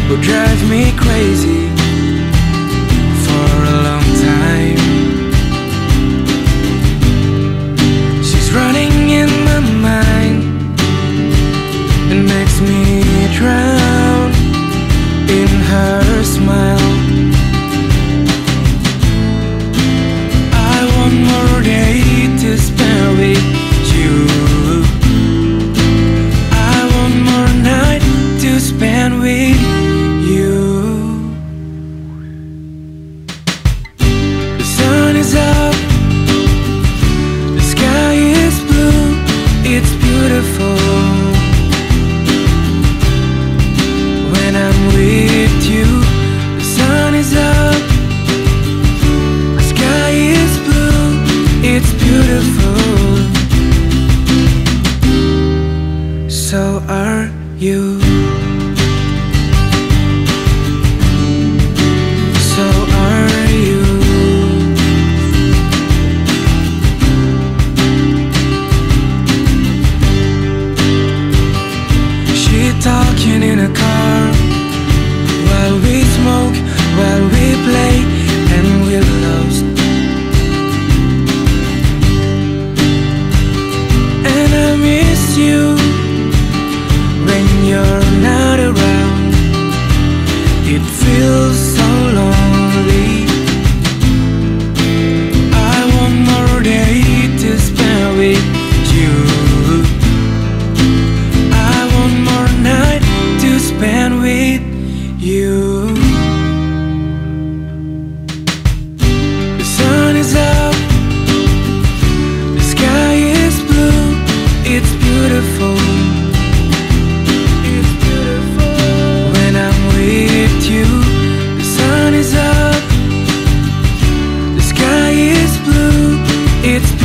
will drive me crazy for a long time. She's running in my mind and makes me drown in her smile. I want more day to spend with you. I want more night to spend with you. The sun is up, the sky is blue, it's beautiful when I'm with you. The sun is up, the sky is blue, it's beautiful. So are you. So are you. She talking in a car while we smoke, while we play, and we're lost. And I miss you when you're not around. It feels so lonely. I want more day to spend with you. I want more night to spend with you. The sun is up, the sky is blue, it's beautiful. It's beautiful when I'm with you. The sun is up, the sky is blue, it's